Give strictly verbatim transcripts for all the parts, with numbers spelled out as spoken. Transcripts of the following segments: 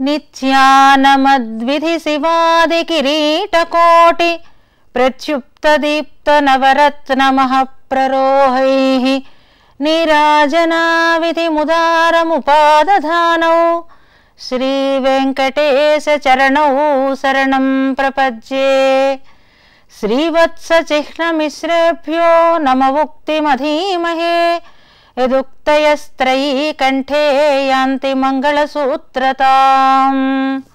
నిత్యానమద్విధి శివాది కిరీటకోటి ప్రత్యుప్త దీప్త నవరత్న మహప్రరోహైః నీరాజనావిధి ముదారముపాదధానౌ శ్రీ వెంకటేశ చరణౌ శరణం ప్రపద్యే. శ్రీవత్స చిహ్నమిశ్రేభ్యో నమముక్తిమధీమహే యదుక్తయస్త్రయీ కంఠే యాంతి మంగళసూత్రతాం.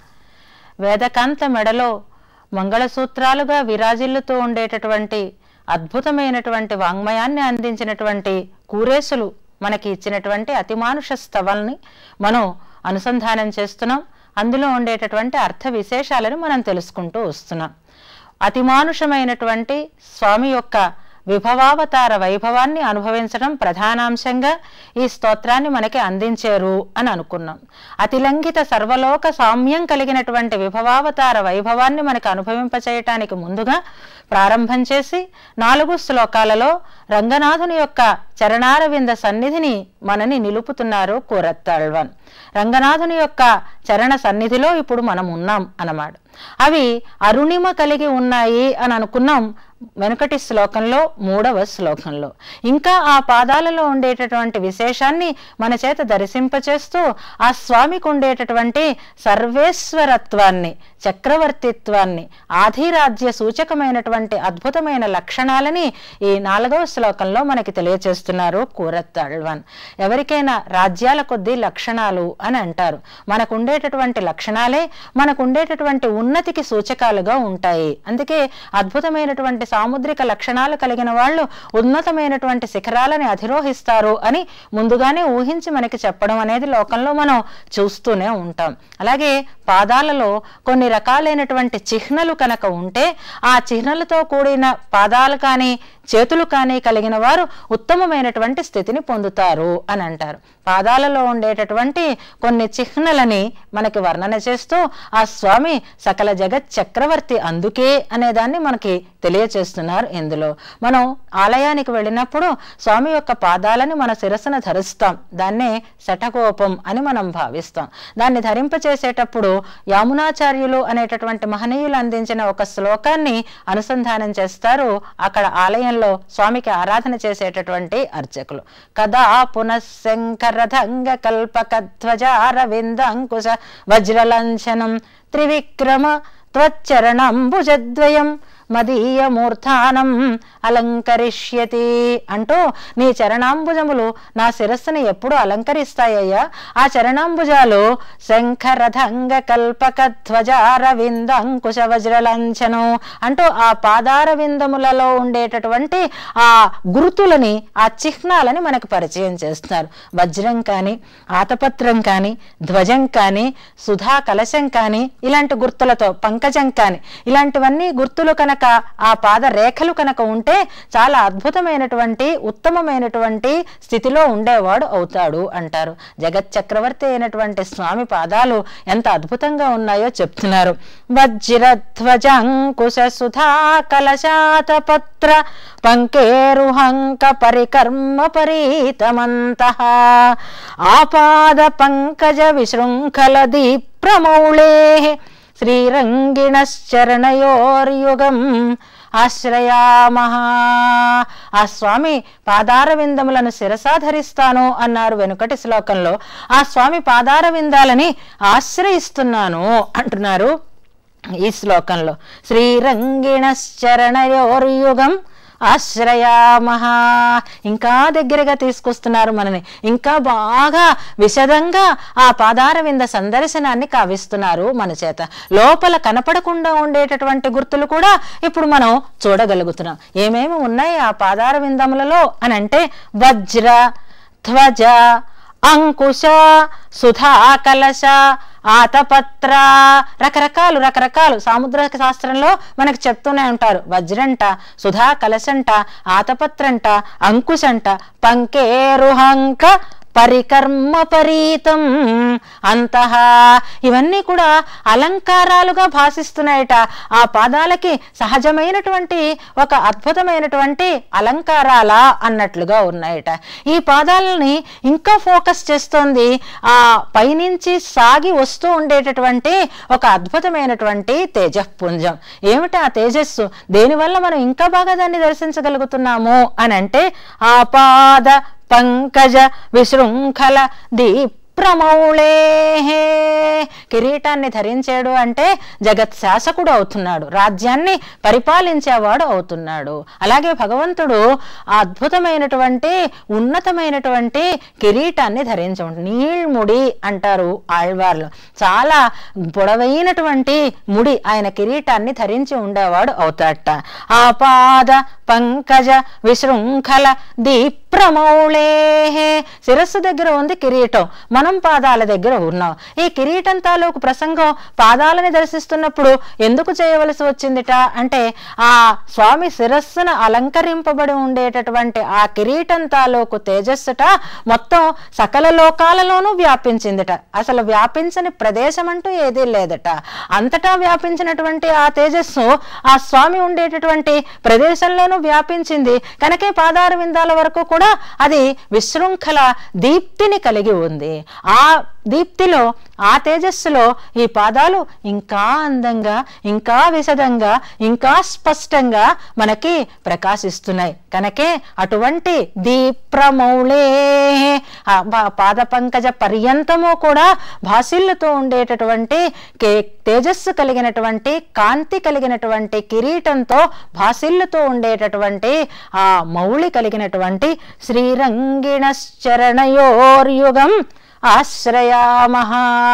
వేదకాంత మెడలో మంగళసూత్రాలుగా విరాజిల్లుతూ ఉండేటటువంటి అద్భుతమైనటువంటి వాంగ్మయాన్ని అందించినటువంటి కూరేసులు మనకి ఇచ్చినటువంటి అతిమానుష స్తవాల్ని మనం అనుసంధానం చేస్తున్నాం. అందులో ఉండేటటువంటి అర్థ విశేషాలను మనం తెలుసుకుంటూ వస్తున్నాం. అతిమానుషమైనటువంటి స్వామి యొక్క విభవావతార వైభవాన్ని అనుభవించడం ప్రధానాంశంగా ఈ స్తోత్రాన్ని మనకి అందించారు అని అనుకున్నాం. అతిలంఘిత సర్వలోక సామ్యం కలిగినటువంటి విభవావతార వైభవాన్ని మనకు అనుభవింపచేయటానికి ముందుగా ప్రారంభం చేసి నాలుగు శ్లోకాలలో రంగనాథుని యొక్క చరణారవింద సన్నిధిని మనని నిలుపుతున్నారు కూరత్తాళ్వాన్. రంగనాథుని యొక్క చరణ సన్నిధిలో ఇప్పుడు మనం ఉన్నాం అన్నమాట. అవి అరుణిమ కలిగి ఉన్నాయి అని అనుకున్నాం వెనుకటి శ్లోకంలో, మూడవ శ్లోకంలో. ఇంకా ఆ పాదాలలో ఉండేటటువంటి విశేషాన్ని మన చేత దర్శింపచేస్తూ ఆ స్వామికి ఉండేటటువంటి సర్వేశ్వరత్వాన్ని, చక్రవర్తిత్వాన్ని, ఆధిరాజ్య సూచకమైనటువంటి అద్భుతమైన లక్షణాలని ఈ నాలుగవ శ్లోకంలో మనకి తెలియచేస్తున్నారు కూరత్తాళ్వాన్. ఎవరికైనా రాజ్యాల కొద్దీ లక్షణాలు అని అంటారు. మనకు ఉండేటటువంటి లక్షణాలే మనకు ఉండేటటువంటి ఉన్నతికి సూచకాలుగా ఉంటాయి. అందుకే అద్భుతమైనటువంటి సాముద్రిక లక్షణాలు కలిగిన వాళ్ళు ఉన్నతమైనటువంటి శిఖరాలని అధిరోహిస్తారు అని ముందుగానే ఊహించి మనకి చెప్పడం అనేది లోకంలో మనం చూస్తూనే ఉంటాం. అలాగే పాదాలలో కొన్ని రకాలైనటువంటి చిహ్నలు కనుక ఉంటే ఆ చిహ్నలతో కూడిన పాదాలు కానీ చేతులు కానీ కలిగిన వారు ఉత్తమమైనటువంటి స్థితిని పొందుతారు అని అంటారు. పాదాలలో ఉండేటటువంటి కొన్ని చిహ్నలని మనకి వర్ణన చేస్తూ ఆ స్వామి సకల జగత్ చక్రవర్తి అందుకే అనేదాన్ని మనకి తెలియచేస్తున్నారు. ఇందులో మనం ఆలయానికి వెళ్ళినప్పుడు స్వామి యొక్క పాదాలని మన శిరస్సున ధరిస్తాం. దాన్నే శఠగోపం అని మనం భావిస్తాం. దాన్ని ధరింపచేసేటప్పుడు యామునాచార్యులు అనేటటువంటి మహనీయులు అందించిన ఒక శ్లోకాన్ని అనుసంధానం చేస్తారు అక్కడ ఆలయంలో స్వామికి ఆరాధన చేసేటటువంటి అర్చకులు. కదా పునఃశంకరధంగ కల్పకధ్వజారవింద అంకుశ వజ్రలంఛనం త్రివిక్రమ త్వచ్చరణంబుజద్వయం మదీయ మూర్ధానం అలంకరిష్యతి అంటూ నీ చరణాంబుజములు నా శిరస్సుని ఎప్పుడు అలంకరిస్తాయ్యా. ఆ చరణాంబుజాలు శంఖరథంగ కల్పక ధ్వజారవింద అంకుశ వజ్రలంఛనం అంటూ ఆ పాదారవిందములలో ఉండేటటువంటి ఆ గుర్తులని, ఆ చిహ్నాలని మనకు పరిచయం చేస్తున్నారు. వజ్రం కానీ, ఆతపత్రం కానీ, ధ్వజం కానీ, సుధా కలశం కానీ, ఇలాంటి గుర్తులతో పంకజం కానీ, ఇలాంటివన్నీ గుర్తులు కనుక ఆ పాద రేఖలు కనుక ఉంటే చాలా అద్భుతమైనటువంటి ఉత్తమమైనటువంటి స్థితిలో ఉండేవాడు అవుతాడు అంటారు. జగత్ చక్రవర్తి అయినటువంటి స్వామి పాదాలు ఎంత అద్భుతంగా ఉన్నాయో చెప్తున్నారు. వజ్రధ్వజంకుశ సుధా కలశాత పత్ర పంకేరుహంక పరికర్మ పరీతమంతః ఆపాద పంకజ విశృంఖల దీప్రమౌళే శ్రీరంగిణశ్చరణయోర్యుగం ఆశ్రయామః. ఆ స్వామి పాదారవిందములను శిరసాధరిస్తాను అన్నారు వెనుకటి శ్లోకంలో. ఆ స్వామి పాదారవిందాలని ఆశ్రయిస్తున్నాను అంటున్నారు ఈ శ్లోకంలో. శ్రీరంగిణశ్చరణయోర్యుగం ఆశ్రయామః. ఇంకా దగ్గరగా తీసుకొస్తున్నారు మనని. ఇంకా బాగా విశదంగా ఆ పాదారవింద సందర్శనాన్ని కావిస్తున్నారు మన చేత. లోపల కనపడకుండా ఉండేటటువంటి గుర్తులు కూడా ఇప్పుడు మనం చూడగలుగుతున్నాం. ఏమేమి ఉన్నాయి ఆ పాదారవిందములలో అని అంటే వజ్ర, ధ్వజ, అంకుశ, సుధా కలశ, ఆతపత్ర, రకరకాలు రకరకాలు సాముద్రిక శాస్త్రంలో మనకు చెప్తూనే ఉంటారు. వజ్రంట, సుధా కలశంట, ఆతపత్రంట, అంకుశంట, పంకేరుహంక పరికర్మ పరీతం అంతః. ఇవన్నీ కూడా అలంకారాలుగా భాసిస్తున్నాయట. ఆ పాదాలకి సహజమైనటువంటి ఒక అద్భుతమైనటువంటి అలంకారాల అన్నట్లుగా ఉన్నాయట. ఈ పాదాలని ఇంకా ఫోకస్ చేస్తోంది ఆ పైనుంచి సాగి వస్తూ ఉండేటటువంటి ఒక అద్భుతమైనటువంటి తేజపుంజం. ఏమిటి ఆ తేజస్సు? దేనివల్ల మనం ఇంకా బాగా దాన్ని దర్శించగలుగుతున్నాము అని అంటే ఆ పాద పంకజ విశృంఖల దీప్ ప్రమౌళే. కిరీటాన్ని ధరించాడు అంటే జగత్ శాసకుడు అవుతున్నాడు, రాజ్యాన్ని పరిపాలించేవాడు అవుతున్నాడు. అలాగే భగవంతుడు అద్భుతమైనటువంటి ఉన్నతమైనటువంటి కిరీటాన్ని ధరించ నీళ్ముడి అంటారు ఆళ్వార్లు. చాలా పొడవైనటువంటి ముడి ఆయన కిరీటాన్ని ధరించి ఉండేవాడు అవుతాడట. ఆ పాద పంకజ విశృంఖల దీప్రమౌళే. శిరస్సు దగ్గర ఉంది కిరీటం, మనం పాదాల దగ్గర ఉన్నాం. ఈ కిరీటం తాలూకు ప్రసంగం పాదాలని దర్శిస్తున్నప్పుడు ఎందుకు చేయవలసి వచ్చిందిట అంటే ఆ స్వామి శిరస్సును అలంకరింపబడి ఉండేటటువంటి ఆ కిరీటం తాలూకు తేజస్సుట మొత్తం సకల లోకాలలోనూ వ్యాపించిందిట. అసలు వ్యాపించని ప్రదేశం అంటూ ఏదీ లేదట. అంతటా వ్యాపించినటువంటి ఆ తేజస్సు ఆ స్వామి ఉండేటటువంటి ప్రదేశంలోనూ వ్యాపించింది. కనుకే పాదార విందాల వరకు కూడా అది విశృంఖల దీప్తిని కలిగి ఉంది. ఆ దీప్తిలో ఆ తేజస్సులో ఈ పాదాలు ఇంకా అందంగా, ఇంకా విశదంగా, ఇంకా స్పష్టంగా మనకి ప్రకాశిస్తున్నాయి. కనుకే అటువంటి దీప్రమౌళే పాద పంకజ పర్యంతము కూడా భాసిల్లుతూ ఉండేటటువంటి తేజస్సు కలిగినటువంటి కాంతి కలిగినటువంటి కిరీటంతో భాసిల్లుతూ ఉండేటటువంటి ఆ మౌళి కలిగినటువంటి శ్రీరంగిణశ్చరణయోర్యుగం ఆశ్రయామహ.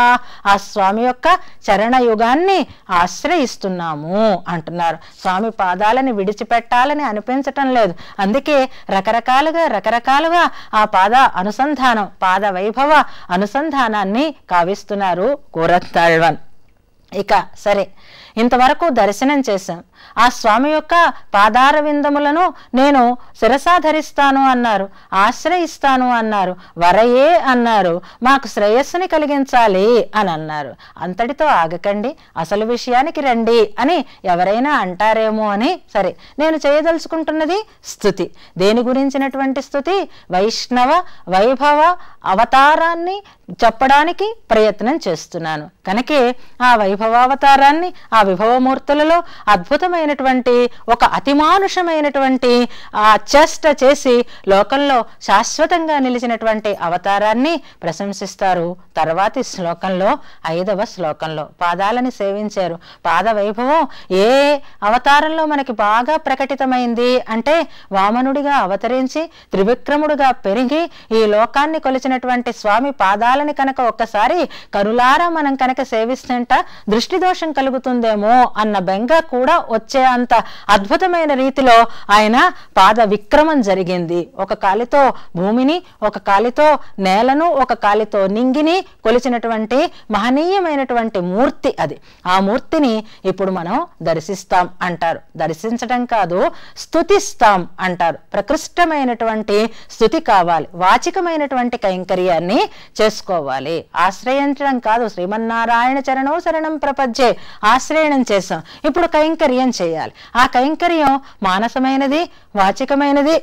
ఆ స్వామి యొక్క చరణయుగాన్ని ఆశ్రయిస్తున్నాము అంటున్నారు. స్వామి పాదాలని విడిచిపెట్టాలని అనిపించటం లేదు. అందుకే రకరకాలుగా రకరకాలుగా ఆ పాద అనుసంధానం, పాద వైభవ అనుసంధానాన్ని కావిస్తున్నారు కూరత్తాళ్వాన్. ఇక సరే, ఇంతవరకు దర్శనం చేశాం. ఆ స్వామి యొక్క పాదార విందములను నేను శిరసాధరిస్తాను అన్నారు, ఆశ్రయిస్తాను అన్నారు, వరయే అన్నారు, మాకు శ్రేయస్సుని కలిగించాలి అని అన్నారు. అంతటితో ఆగకండి, అసలు విషయానికి రండి అని ఎవరైనా అంటారేమో అని సరే నేను చేయదలుచుకుంటున్నది స్తుతి. దేని గురించినటువంటి స్తుతి? వైష్ణవ వైభవ అవతారాన్ని చెప్పడానికి ప్రయత్నం చేస్తున్నాను. కనుకే ఆ వైభవావతారాన్ని, ఆ విభవమూర్తులలో అద్భుతమైనటువంటి ఒక అతిమానుషమైనటువంటి ఆ చేష్ట చేసి లోకంలో శాశ్వతంగా నిలిచినటువంటి అవతారాన్ని ప్రశంసిస్తారు. తర్వాతి శ్లోకంలో ఐదవ శ్లోకంలో పాదాలని సేవించారు. పాద వైభవం ఏ అవతారంలో మనకి బాగా ప్రకటితమైంది అంటే వామనుడిగా అవతరించి త్రివిక్రముడుగా పెరిగి ఈ లోకాన్ని కొలిచినటువంటి స్వామి పాదాలని కనుక ఒక్కసారి కనులారా మనం కనుక సేవిస్తుంట దృష్టి దోషం కలుగుతుందేమో అన్న బెంగ కూడా వచ్చే అంత అద్భుతమైన రీతిలో ఆయన పాద విక్రమం జరిగింది. ఒక కాలితో భూమిని, ఒక కాలితో నేలను, ఒక కాలితో నింగిని కొలిచినటువంటి మహనీయమైనటువంటి మూర్తి అది. ఆ మూర్తిని ఇప్పుడు మనం దర్శిస్తాం అంటారు. దర్శించడం కాదు, స్తుతిస్తాం అంటారు. ప్రకృష్టమైనటువంటి స్తుతి కావాలి, వాచికమైనటువంటి కైంకర్యాన్ని చేసుకోవాలి. ఆశ్రయించడం కాదు, శ్రీమన్నారాయణ చరణం శరణం ప్రపంచే ఆశ్రయణం చేసాం. ఇప్పుడు కైంకర్యం చేయాలి. ఆ కైంకర్యం మానసమైనది, వాచికమైనది,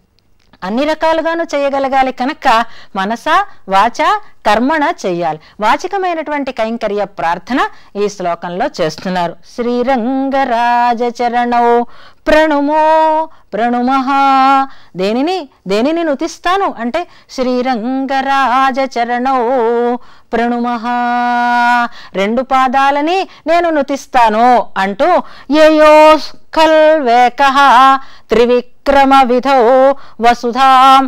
అన్ని రకాలుగాను చేయగలగాలి. కనుక మనస వాచ కర్మణ చెయ్యాలి. వాచికమైనటువంటి కైంకర్య ప్రార్థన ఈ శ్లోకంలో చేస్తున్నారు. శ్రీరంగరాజ చరణౌ ప్రణుమో ప్రణుమః. దేనిని దేనిని నుతిస్తాను అంటే శ్రీరంగరాజ చరణౌ ప్రణుమః. రెండు పాదాలని నేను నుతిస్తాను అంటూ యయో ఖల్వేకః త్రివిక్రమ విధౌ వసుధాం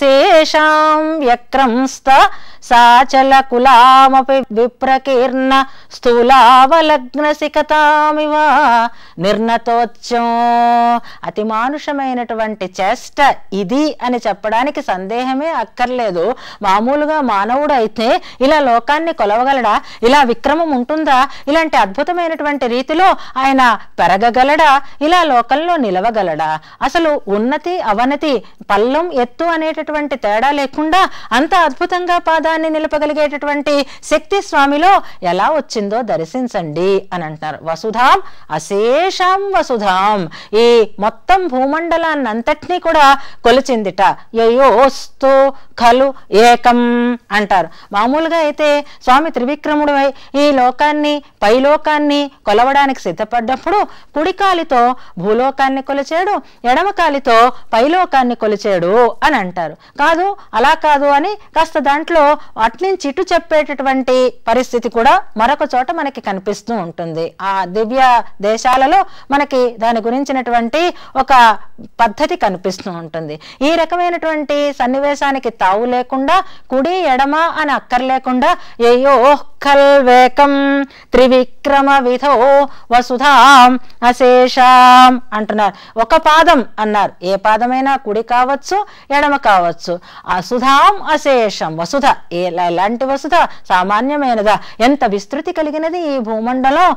అశేషాం వ్యక్రంస్త సాచల కులామపి విప్రకీర్ణ స్థూలావలగ్న సికతామివ నిర్ణతోచ్చం. అతి మానుషమైనటువంటి చేష్ట ఇది అని చెప్పడానికి సందేహమే అక్కర్లేదు. మామూలుగా మానవుడు అయితే ఇలా లోకాన్ని కొలవగలడా? ఇలా విక్రమం ఉంటుందా? ఇలాంటి అద్భుతమైనటువంటి రీతిలో ఆయన పెరగగలడా? ఇలా లోకంలో నిలవగలడా? అసలు ఉన్నతి అవనతి, పల్లం ఎత్తు అనేటటువంటి తేడా లేకుండా అంత అద్భుతంగా పాదాన్ని నిలపగలిగేటటువంటి శక్తి స్వామిలో ఎలా వచ్చిందో దర్శించండి అని అంటారు. వసుధాం అశేషాం వసుధాం, ఈ మొత్తం భూమండలాన్ని అంతటినీ కూడా కొలిచిందిట. యయోస్తు ఖలు ఏకం అంటారు. మామూలుగా అయితే స్వామి త్రివిక్రముడు ఈ లోకాన్ని పైలోకాన్ని కొలవడానికి సిద్ధపడ్డప్పుడు కుడికాలితో భూలోకాన్ని కొలిచాడు, ఎడమకాలితో పైలోకాన్ని కొలిచాడు అని అంటారు. కాదు అలా కాదు అని కాస్త దాంట్లో అట్నుంచి ఇటు చెప్పేటటువంటి పరిస్థితి కూడా మరొక చోట మనకి కనిపిస్తూ ఉంటుంది. ఆ దివ్య దేశాలలో మనకి దాని గురించినటువంటి ఒక పద్ధతి కనిపిస్తూ ఉంటుంది. ఈ రకమైనటువంటి సన్నివేశానికి తావు లేకుండా కుడి ఎడమ అని అక్కర్లేకుండా ఏయో కల్వేకం త్రివిక్రమ విధో వసుధాం అశేషాం అంటున్నారు. ఒక పాదం అన్నారు, ఏ పాదమైనా కుడి కావచ్చు ఎడమ కావచ్చు. అసుధాం అశేషం, వసుధ ఎలాంటి వసుధ, సామాన్యమైనదా, ఎంత విస్తృతి కలిగినది ఈ భూమండలం.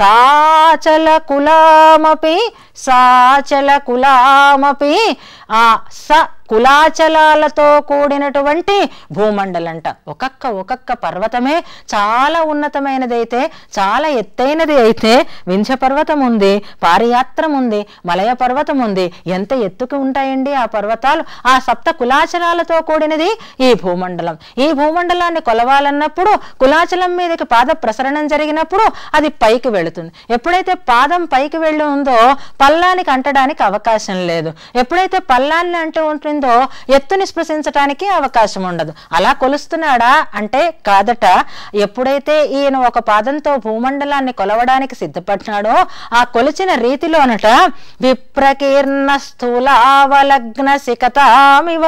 సాచల కులామపి సాచల కులామపి ఆ స కులాచలాలతో కూడినటువంటి భూమండలంట. ఒక్కొక్క ఒక్కొక్క పర్వతమే చాలా ఉన్నతమైనదైతే, చాలా ఎత్తైనది అయితే వింధ్య పర్వతం ఉంది, పారియాత్రం ఉంది, మలయ పర్వతం ఉంది. ఎంత ఎత్తుకు ఉంటాయండి ఆ పర్వతాలు. ఆ సప్త కులాచలాలతో కూడినది ఈ భూమండలం. ఈ భూమండలాన్ని కొలవాలన్నప్పుడు కులాచలం మీదకి పాద ప్రసరణం జరిగినప్పుడు అది పైకి వెళుతుంది. ఎప్పుడైతే పాదం పైకి వెళ్ళి ఉందో పల్లానికి అంటడానికి అవకాశం లేదు. ఎప్పుడైతే పల్లాన్ని అంటూ ఉంటుందో ఎత్తుని స్పృశించడానికి అవకాశం ఉండదు. అలా కొలుస్తున్నాడా అంటే కాదట. ఎప్పుడైతే ఈయన ఒక పాదంతో భూమండలాన్ని కొలవడానికి సిద్ధపడినాడో ఆ కొలిచిన రీతిలోనట విప్రకీర్ణ స్థూలావలగ్న సికతామివ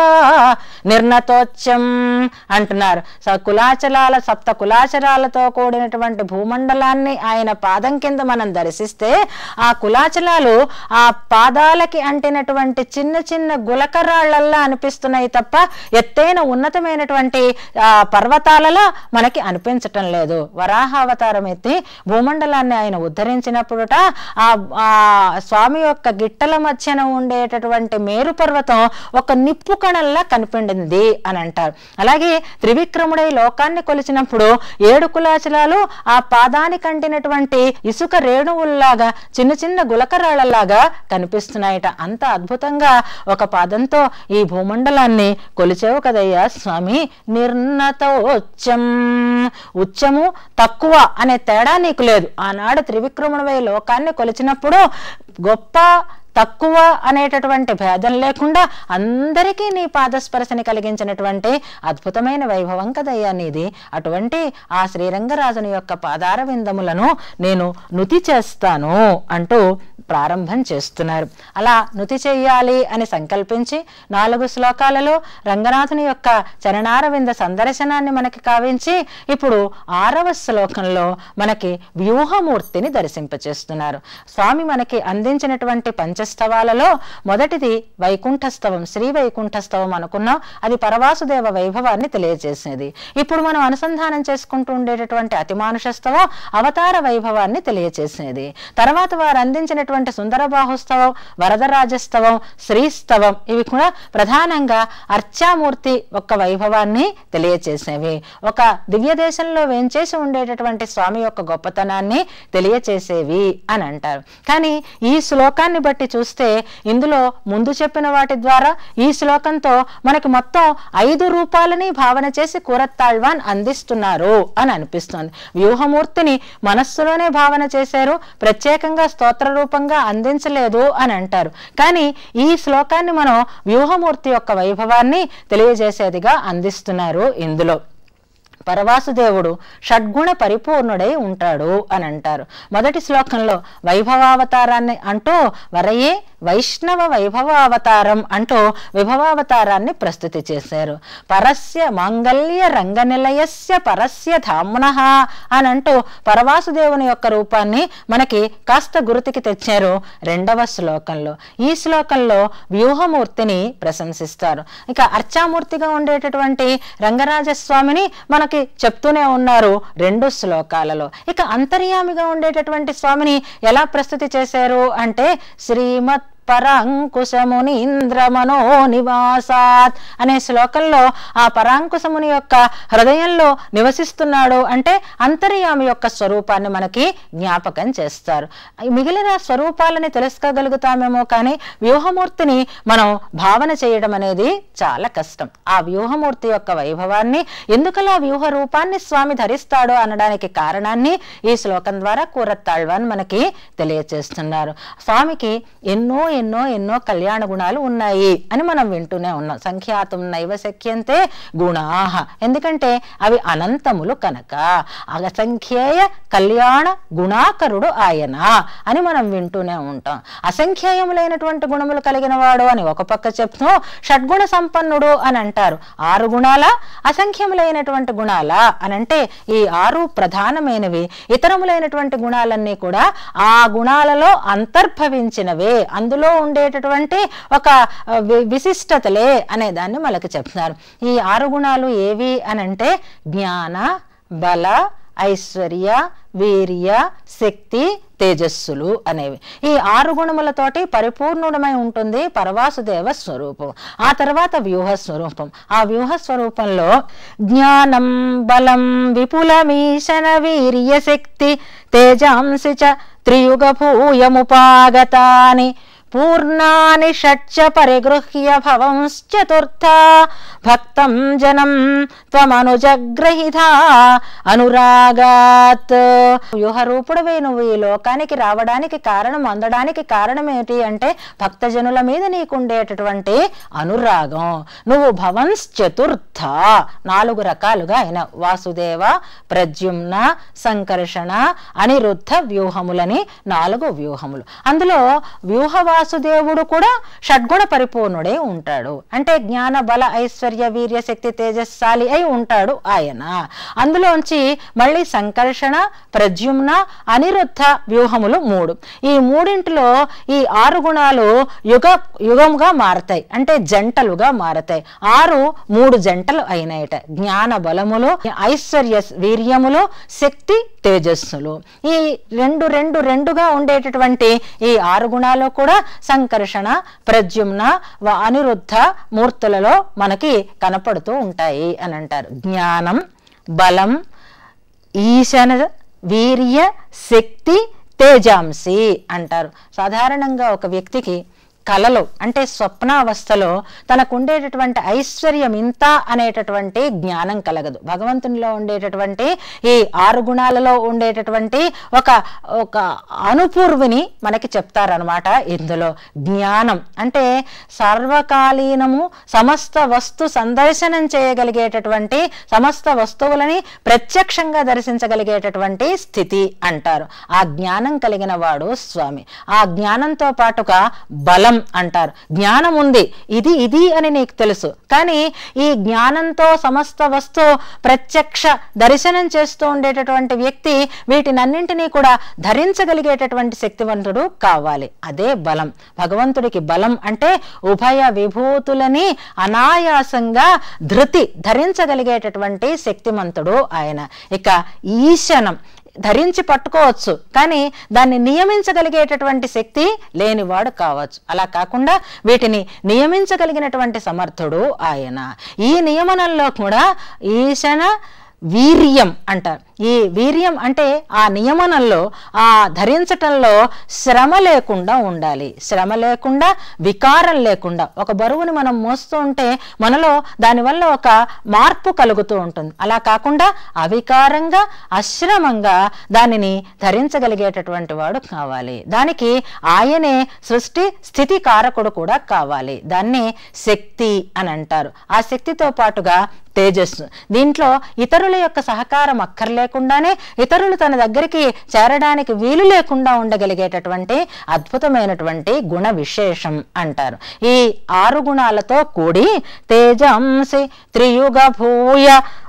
నిర్ణతోచ్చం అంటున్నారు. కులాచలాల సప్త కులాచలాలతో కూడినటువంటి భూమండలాన్ని ఆయన పాదం కింద మనం దర్శిస్తే ఆ కులాచలాలు ఆ పాదాలకి అంటినటువంటి చిన్న చిన్న గులకరాళ్లల్లా అనిపిస్తున్నాయి తప్ప ఎత్తైన ఉన్నతమైనటువంటి ఆ పర్వతాలలో మనకి అనిపించటం లేదు. వరాహావతారం ఎత్తి భూమండలాన్ని ఆయన ఉద్ధరించినప్పుడుట ఆ ఆ స్వామి యొక్క గిట్టల మధ్యన ఉండేటటువంటి మేరు పర్వతం ఒక నిప్పు కణంలా కనిపించింది అని అంటారు. అలాగే త్రివిక్రముడై లోకాన్ని కొలిచినప్పుడు ఏడు కులాచలాలు ఆ పాదానికి అంటినటువంటి ఇసుక రేణువుల్లాగా చిన్న చిన్న గులకరాళ్లలాగా కనిపిస్తున్నాయట. అంత అద్భుతంగా ఒక పాదంతో ఈ భూమండలాన్ని కొలిచావు కదయ్యా స్వామి. నిర్ణత ఉచ్చం, ఉచ్చము తక్కువ అనే తేడా నీకు లేదు. ఆనాడు త్రివిక్రముడై లోకాన్ని కొలిచినప్పుడు గొప్ప తక్కువ అనేటటువంటి భేదం లేకుండా అందరికీ నీ పాదస్పర్శని కలిగించినటువంటి అద్భుతమైన వైభవం కదయ్యా నీది. అటువంటి ఆ శ్రీరంగరాజుని యొక్క పాదార విందములను నేను నుతి చేస్తాను అంటూ ప్రారంభం చేస్తున్నారు. అలా నుతి చెయ్యాలి అని సంకల్పించి నాలుగు శ్లోకాలలో రంగనాథుని యొక్క చరణారవింద సందర్శనాన్ని మనకి కావించి ఇప్పుడు ఆరవ శ్లోకంలో మనకి వ్యూహమూర్తిని దర్శింపచేస్తున్నారు. స్వామి మనకి అందించినటువంటి పంచస్తవాలలో మొదటిది వైకుంఠస్తవం, శ్రీ వైకుంఠస్తవం అనుకున్నాం. అది పరవాసుదేవ వైభవాన్ని తెలియజేసేది. ఇప్పుడు మనం అనుసంధానం చేసుకుంటూ ఉండేటటువంటి అతిమానుషస్తవం అవతార వైభవాన్ని తెలియజేసేది. తర్వాత వారు అందించినటువంటి సుందర బాహుస్తవం, వరదరాజస్తవం, శ్రీస్తవం ఇవి కూడా ప్రధానంగా అర్చామూర్తి యొక్క వైభవాన్ని తెలియచేసేవి. ఒక దివ్య దేశంలో వేంచేసి ఉండేటటువంటి స్వామి యొక్క గొప్పతనాన్ని తెలియచేసేవి అని అంటారు. కానీ ఈ శ్లోకాన్ని బట్టి చూస్తే ఇందులో ముందు చెప్పిన వాటి ద్వారా ఈ శ్లోకంతో మనకి మొత్తం ఐదు రూపాలని భావన చేసి కూరత్తాళ్వాన్ అందిస్తున్నారు అని అనిపిస్తుంది. వ్యూహమూర్తిని మనస్సులోనే భావన చేశారు, ప్రత్యేకంగా స్తోత్ర రూపంగా అందించలేదు అని అంటారు. కానీ ఈ శ్లోకాన్ని మనం వ్యూహమూర్తి యొక్క వైభవాన్ని తెలియజేసేదిగా అందిస్తున్నారు. ఇందులో పరవాసుదేవుడు షడ్గుణ పరిపూర్ణుడై ఉంటాడు అని అంటారు. మొదటి శ్లోకంలో వైభవావతారాన్ని అంటూ వరయే వైష్ణవ వైభవావతారం అంటూ విభవావతారాన్ని ప్రస్తుతి చేశారు. పరస్య మాంగళ్య రంగనిలయస్య పరస్య ధామ్నః అని అంటూ పరవాసుదేవుని యొక్క రూపాన్ని మనకి కాస్త గుర్తుకి తెచ్చారు రెండవ శ్లోకంలో. ఈ శ్లోకంలో వ్యూహమూర్తిని ప్రశంసిస్తారు. ఇక అర్చామూర్తిగా ఉండేటటువంటి రంగరాజస్వామిని మనకి చెప్తూనే ఉన్నారు రెండు శ్లోకాలలో. ఇక అంతర్యామిగా ఉండేటటువంటి స్వామిని ఎలా ప్రస్తుతి చేశారు అంటే శ్రీమత్ పరాంకుశమునీంద్రమనో నివాసాత్ అనే శ్లోకంలో ఆ పరాంకుశముని యొక్క హృదయంలో నివసిస్తున్నాడు అంటే అంతర్యామి యొక్క స్వరూపాన్ని మనకి జ్ఞాపకం చేస్తారు. మిగిలిన స్వరూపాలని తెలుసుకోగలుగుతామేమో కానీ వ్యూహమూర్తిని మనం భావన చేయడం అనేది చాలా కష్టం. ఆ వ్యూహమూర్తి యొక్క వైభవాన్ని, ఎందుకలా వ్యూహ రూపాన్ని స్వామి ధరిస్తాడో అనడానికి కారణాన్ని ఈ శ్లోకం ద్వారా కూరత్తాళ్వాన్ మనకి తెలియచేస్తున్నారు. స్వామికి ఎన్నో ఎన్నో ఎన్నో కళ్యాణ గుణాలు ఉన్నాయి అని మనం వింటూనే ఉన్నాం. సంఖ్యాతం నైవ శక్యంతే గుణాహ, ఎందుకంటే అవి అనంతములు కనుక. అసంఖ్యేయ కళ్యాణ గుణాకరుడు ఆయన అని మనం వింటూనే ఉంటాం. అసంఖ్యేయములైనటువంటి గుణములు కలిగిన వాడు అని ఒక పక్క చెప్తూ షడ్గుణ సంపన్నుడు అని అంటారు. ఆరు గుణాల అసంఖ్యములైనటువంటి గుణాల అనంటే ఈ ఆరు ప్రధానమైనవి. ఇతరములైనటువంటి గుణాలన్నీ కూడా ఆ గుణాలలో అంతర్భవించినవే, అందులో ఉండేటటువంటి ఒక విశిష్టతలే అనే దాన్ని మనకు చెప్తున్నారు. ఈ ఆరు గుణాలు ఏవి అనంటే జ్ఞాన, బల, ఐశ్వర్య, వీర్య, శక్తి, తేజస్సులు అనేవి. ఈ ఆరు గుణములతోటి పరిపూర్ణుడమై ఉంటుంది పరవాసుదేవ స్వరూపం. ఆ తర్వాత వ్యూహ స్వరూపం. ఆ వ్యూహ స్వరూపంలో జ్ఞానం, బలం, విపులమీశన, వీర్య, శక్తి, తేజాంసి చ త్రియుగ భూయముపాగతాని పూర్ణాని షట్చ పరిగృహ్య భవంశ్చతుర్థ భక్తం జనం త్వమనుజగ్రహిత అనురాగాత్. వ్యూహరూపుడవే నువ్వు ఈ లోకానికి రావడానికి కారణం, అందడానికి కారణం ఏంటి అంటే భక్తజనుల మీద నీకుండేటటువంటి అనురాగం. నువ్వు భవంశ్చతుర్థ నాలుగు రకాలుగా అయిన వాసుదేవ, ప్రద్యుమ్న, సంకర్షణ, అనిరుద్ధ వ్యూహములని నాలుగు వ్యూహములు. అందులో వ్యూహ వాసుదేవుడు కూడా షడ్గుణ పరిపూర్ణుడే ఉంటాడు. అంటే జ్ఞాన, బల, ఐశ్వర్య, వీర్య, శక్తి, తేజస్శాలి అయి ఉంటాడు ఆయన. అందులోంచి మళ్ళీ సంకర్షణ, ప్రద్యుమ్న, అనిరుద్ధ వ్యూహములు మూడు. ఈ మూడింటిలో ఈ ఆరు గుణాలు యుగ యుగముగా మారతాయి, అంటే జంటలుగా మారతాయి. ఆరు మూడు జంటలు అయినాయట. జ్ఞాన బలములు, ఐశ్వర్య వీర్యములు, శక్తి తేజస్సులు. ఈ రెండు రెండు రెండుగా ఉండేటటువంటి ఈ ఆరు గుణాలు కూడా సంకర్షణ, ప్రద్యుమ్న, అనిరుద్ధ మూర్తులలో మనకి కనపడుతూ ఉంటాయి అని అంటారు. జ్ఞానం, బలం, ఈశన, వీర్య, శక్తి, తేజాంసి అంటారు. సాధారణంగా ఒక వ్యక్తికి కలలో అంటే స్వప్నావస్థలో తనకు ఉండేటటువంటి ఐశ్వర్యం ఇంత అనేటటువంటి జ్ఞానం కలగదు. భగవంతునిలో ఉండేటటువంటి ఈ ఆరు గుణాలలో ఉండేటటువంటి ఒక ఒక అనుపూర్విని మనకి చెప్తారనమాట. ఇందులో జ్ఞానం అంటే సర్వకాలీనము సమస్త వస్తు సందర్శనం చేయగలిగేటటువంటి, సమస్త వస్తువులని ప్రత్యక్షంగా దర్శించగలిగేటటువంటి స్థితి అంటారు. ఆ జ్ఞానం కలిగిన వాడు స్వామి. ఆ జ్ఞానంతో పాటుగా బలం అంటారు. జ్ఞానం ఉంది, ఇది ఇది అని నీకు తెలుసు, కానీ ఈ జ్ఞానంతో సమస్త వస్తువు ప్రత్యక్ష దర్శనం చేస్తూ ఉండేటటువంటి వ్యక్తి వీటినన్నింటినీ కూడా ధరించగలిగేటటువంటి శక్తివంతుడు కావాలి. అదే బలం. భగవంతుడికి బలం అంటే ఉభయ విభూతులని అనాయాసంగా ధృతి ధరించగలిగేటటువంటి శక్తిమంతుడు ఆయన. ఇక ఈశనం ధరించి పట్టుకోవచ్చు, కానీ దాన్ని నియమించగలిగేటటువంటి శక్తి లేనివాడు కావచ్చు. అలా కాకుండా వీటిని నియమించగలిగినటువంటి సమర్థుడు ఆయన. ఈ నియమనంలో కూడా ఈశన వీర్యం అంటారు. ఈ వీర్యం అంటే ఆ నియమనంలో, ఆ ధరించటంలో శ్రమ లేకుండా ఉండాలి. శ్రమ లేకుండా, వికారం లేకుండా. ఒక బరువుని మనం మోస్తూ ఉంటే మనలో దానివల్ల ఒక మార్పు కలుగుతూ ఉంటుంది. అలా కాకుండా అవికారంగా, అశ్రమంగా దానిని ధరించగలిగేటటువంటి వాడు కావాలి. దానికి ఆయనే సృష్టి స్థితి కారకుడు కూడా కావాలి. దాన్ని శక్తి అని అంటారు. ఆ శక్తితో పాటుగా తేజస్సు. దీంట్లో ఇతరుల యొక్క సహకారం అక్కర్లేకుండానే, ఇతరులు తన దగ్గరికి చేరడానికి వీలు లేకుండా ఉండగలిగేటటువంటి అద్భుతమైనటువంటి గుణ విశేషం అంటారు. ఈ ఆరు గుణాలతో కూడి తేజంసి త్రియుగ భూయ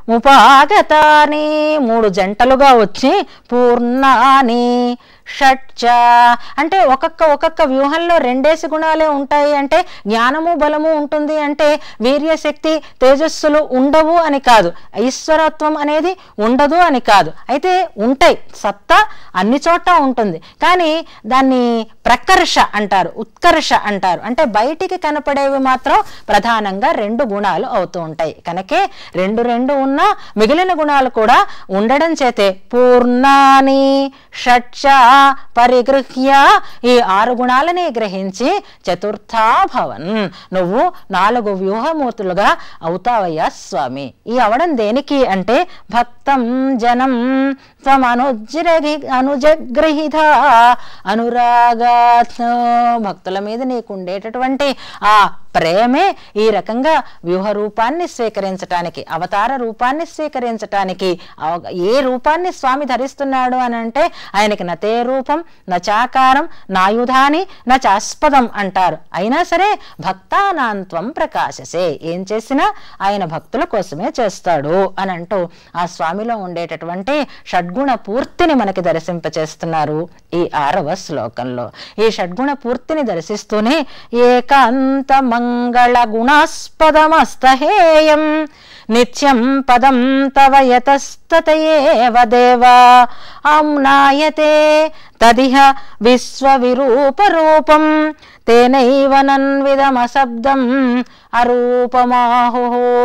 ముపాగతాని మూడు జంటలుగా వచ్చి పూర్ణాని షట్చ అంటే ఒక్కొక్క ఒక్కొక్క వ్యూహంలో రెండేసి గుణాలే ఉంటాయి అంటే జ్ఞానము బలము ఉంటుంది అంటే వీర్యశక్తి తేజస్సులు ఉండవు అని కాదు, ఈశ్వరత్వం అనేది ఉండదు అని కాదు, అయితే ఉంటాయి, సత్తా అన్ని చోట్ల ఉంటుంది. కానీ దాన్ని ప్రకర్ష అంటారు, ఉత్కర్ష అంటారు, అంటే బయటికి కనపడేవి మాత్రం ప్రధానంగా రెండు గుణాలు అవుతూ ఉంటాయి. కనుకే రెండు రెండు ఉన్నా మిగిలిన గుణాలు కూడా ఉండడం చేతే పూర్ణాని షట్చ పరిగృహ్య ఈ ఆరు గుణాలని గ్రహించి చతుర్థాభవన్ నువ్వు నాలుగు వ్యూహమూర్తులుగా అవుతావయ్యా స్వామి. ఈ అవడం దేనికి అంటే భక్తం జనం త్వమనుజ్రగి అనుజగ్రహిత అనురాగాత్ భక్తుల మీద నీకు ఉండేటటువంటి ఆ ప్రేమే ఈ రకంగా వ్యూహ రూపాన్ని స్వీకరించటానికి, అవతార రూపాన్ని స్వీకరించటానికి. ఏ రూపాన్ని స్వామి ధరిస్తున్నాడు అని అంటే ఆయనకి నతే రూపం నచాకారం నాయుధాని నచాస్పదం అంటారు. అయినా సరే భక్తానాంత్వం ప్రకాశసే, ఏం చేసినా ఆయన భక్తుల కోసమే చేస్తాడు అని అంటూ ఆ స్వామిలో ఉండేటటువంటి షడ్గుణ పూర్తిని మనకి దర్శింపచేస్తున్నారు ఈ ఆరవ శ్లోకంలో. ఈ షడ్గుణ పూర్తిని దర్శిస్తూనే ఏకాంత మంగళ గుణాస్పదమస్తహేయం నిత్యం పదం తవ యతస్తతయేవ దేవా ఆమ్నాయతే తదిహ విశ్వవిరూపరూపం తేనైవ నన్విదమశబ్దం అరూపమాహు.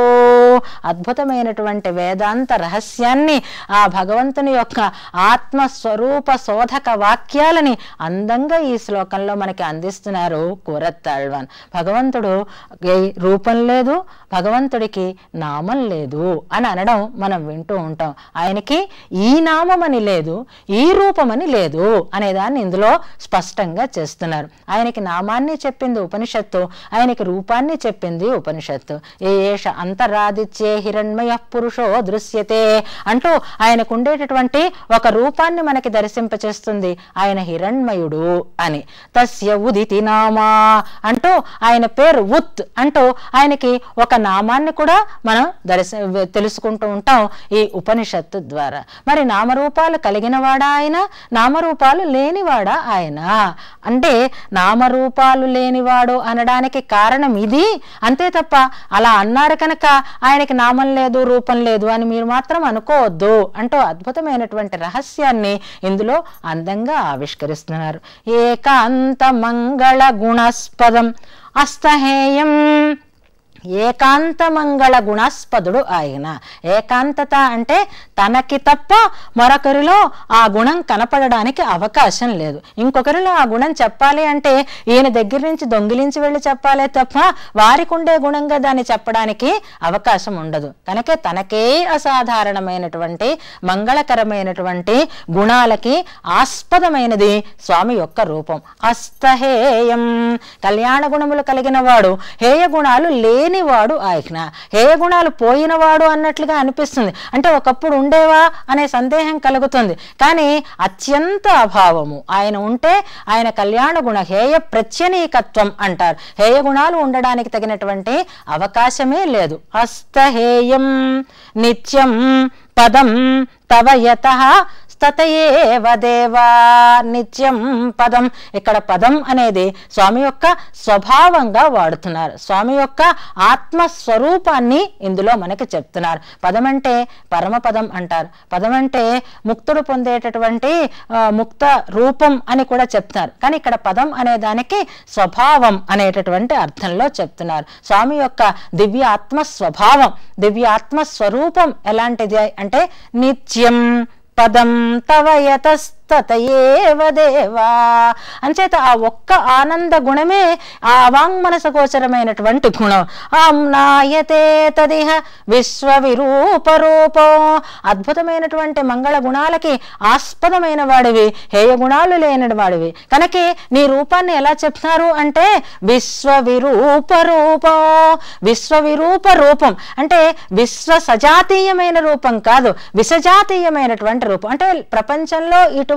అద్భుతమైనటువంటి వేదాంత రహస్యాన్ని, ఆ భగవంతుని యొక్క ఆత్మస్వరూప శోధక వాక్యాలని అందంగా ఈ శ్లోకంలో మనకి అందిస్తున్నారు కూరత్తాళ్వాన్. భగవంతుడు రూపం లేదు, భగవంతుడికి నామం లేదు అని అనడం మనం వింటూ ఉంటాం. ఆయనకి ఈ నామమని లేదు, ఈ రూపమని లేదు అనేదాన్ని ఇందులో స్పష్టంగా చేస్తున్నారు. ఆయనకి నామాన్ని చెప్పింది ఉపనిషత్తు, ఆయనకి రూపాన్ని చెప్పింది ఉపనిషత్తు. ఏష అంతరాదిత్యే హిరణ్మయ పురుషో దృశ్యతే అంటూ ఆయనకు ఉండేటటువంటి ఒక రూపాన్ని మనకి దర్శింపచేస్తుంది, ఆయన హిరణ్మయుడు అని. తస్య ఉదితి నామా అంటూ ఆయన పేరు ఉత్ అంటూ ఆయనకి ఒక నామాన్ని కూడా మనం దర్శ తెలుసుకుంటూ ఉంటాం ఈ ఉపనిషత్తు ద్వారా. మరి నామరూపాలు కలిగిన వాడా ఆయన, నామరూపాలు లేనివాడా ఆయన అంటే నామరూపాలు లేనివాడు అనడానికి కారణం ఇది, అంతే తప్ప అలా అన్నారు కనుక ఆయనకి నామం లేదు రూపం లేదు అని మీరు మాత్రం అనుకోవద్దు అంటూ అద్భుతమైనటువంటి రహస్యాన్ని ఇందులో అందంగా ఆవిష్కరిస్తున్నారు. ఏకాంత మంగళ గుణాస్పదం అస్తహేయం, ఏకాంత మంగళ గుణాస్పదుడు ఆయన. ఏకాంతత అంటే తనకి తప్ప మరొకరిలో ఆ గుణం కనపడడానికి అవకాశం లేదు. ఇంకొకరిలో ఆ గుణం చెప్పాలి అంటే ఈయన దగ్గర నుంచి దొంగిలించి వెళ్ళి చెప్పాలే తప్ప వారికి ఉండే గుణంగా దాన్ని చెప్పడానికి అవకాశం ఉండదు. కనుక తనకే అసాధారణమైనటువంటి మంగళకరమైనటువంటి గుణాలకి ఆస్పదమైనది స్వామి యొక్క రూపం. అస్తహేయం కళ్యాణ గుణములు కలిగిన వాడు, హేయ గుణాలు లేని వాడు ఆయన. హేయ గుణాలు పోయినవాడు అన్నట్లుగా అనిపిస్తుంది, అంటే ఒకప్పుడు ఉండేవా అనే సందేహం కలుగుతుంది. కానీ అత్యంత అభావము ఆయన ఉంటే ఆయన కళ్యాణ గుణ హేయ ప్రత్యనీకత్వం అంటారు. హేయ గుణాలు ఉండడానికి తగినటువంటి అవకాశమే లేదు. అస్తహేయం నిత్యం పదం తవ యతః తతయేవ దేవా నిత్యం పదం. ఇక్కడ పదం అనేది స్వామి యొక్క స్వభావంగా వాడుతున్నారు, స్వామి యొక్క ఆత్మస్వరూపాన్ని ఇందులో మనకి చెప్తున్నారు. పదం అంటే పరమపదం అంటారు, పదం అంటే ముక్తుడు పొందేటటువంటి ముక్త రూపం అని కూడా చెప్తున్నారు. కానీ ఇక్కడ పదం అనే దానికి స్వభావం అనేటటువంటి అర్థంలో చెప్తున్నారు. స్వామి యొక్క దివ్య ఆత్మ స్వభావం, దివ్య ఆత్మ స్వరూపం ఎలాంటిది అంటే నిత్యం పదం తవ యతస్తతయేవ దేవా. అంచేత ఆ ఒక్క ఆనంద గుణమే ఆ వాంగ్మనస గోచరమైనటువంటి గుణం. ఆమ్నాయతే తదిహ విశ్వవిరూపరూపం. అద్భుతమైనటువంటి మంగళ గుణాలకి ఆస్పదమైన వాడివి, హేయ గుణాలు లేని వాడివి. కనుక నీ రూపాన్ని ఎలా చెప్తున్నారు అంటే విశ్వవిరూపరూపం. విశ్వవిరూప రూపం అంటే విశ్వ సజాతీయమైన రూపం కాదు, విసజాతీయమైనటువంటి రూపం. అంటే ప్రపంచంలో ఇటువంటి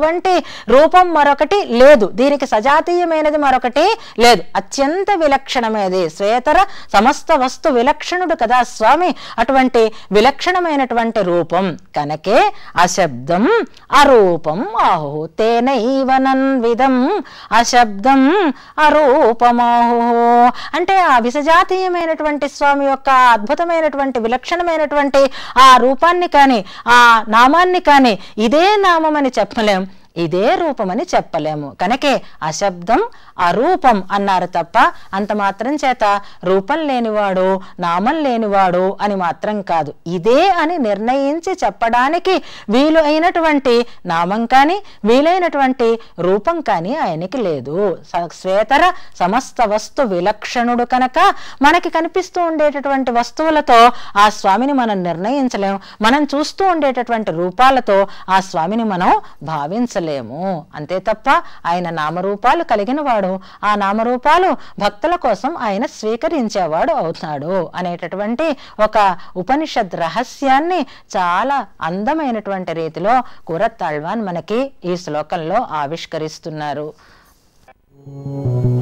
ఇటువంటి రూపం మరొకటి లేదు, దీనికి సజాతీయమైనది మరొకటి లేదు, అత్యంత విలక్షణమైనది. శ్వేతర సమస్త వస్తు విలక్షణుడు కదా స్వామి, అటువంటి విలక్షణమైనటువంటి రూపం కనుకే అశబ్దం అరూపం ఆహు తేనైవనన్విదం అశబ్దం అరూపమాహు. అంటే ఆ విసజాతీయమైనటువంటి స్వామి యొక్క అద్భుతమైనటువంటి విలక్షణమైనటువంటి ఆ రూపాన్ని కానీ ఆ నామాన్ని కానీ ఇదే నామమని చెప్పలేం, ఇదే రూపమని చెప్పలేము. కనుకే అశబ్దం అరూపం అన్నారు తప్ప అంత మాత్రం చేత రూపం లేనివాడు నామం లేనివాడు అని మాత్రం కాదు, ఇదే అని నిర్ణయించి చెప్పడానికి వీలు అయినటువంటి నామం కానీ వీలైనటువంటి రూపం కానీ ఆయనకి లేదు. శ్వేతర సమస్త వస్తు విలక్షణుడు కనుక మనకి కనిపిస్తూ ఉండేటటువంటి వస్తువులతో ఆ స్వామిని మనం నిర్ణయించలేము, మనం చూస్తూ ఉండేటటువంటి రూపాలతో ఆ స్వామిని మనం భావించలేము. అంతే తప్ప ఆయన నామరూపాలు కలిగిన వాడు, ఆ నామరూపాలు భక్తుల కోసం ఆయన స్వీకరించేవాడు అవుతాడు అనేటటువంటి ఒక ఉపనిషత్ రహస్యాన్ని చాలా అందమైనటువంటి రీతిలో కూరత్తాళ్వాన్ మనకి ఈ శ్లోకంలో ఆవిష్కరిస్తున్నారు.